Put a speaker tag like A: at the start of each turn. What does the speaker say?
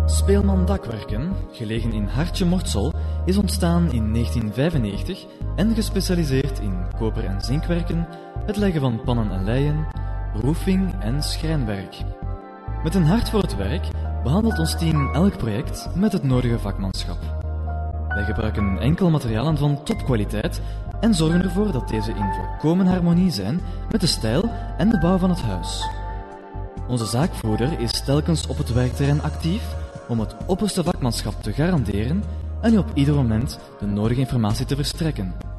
A: Speelman Dakwerken, gelegen in Hartje Mortsel, is ontstaan in 1995 en gespecialiseerd in koper- en zinkwerken, het leggen van pannen en leien, roofing en schrijnwerk. Met een hart voor het werk behandelt ons team elk project met het nodige vakmanschap. Wij gebruiken enkel materialen van topkwaliteit en zorgen ervoor dat deze in volkomen harmonie zijn met de stijl en de bouw van het huis. Onze zaakvoerder is telkens op het werkterrein actief om het opperste vakmanschap te garanderen en u op ieder moment de nodige informatie te verstrekken.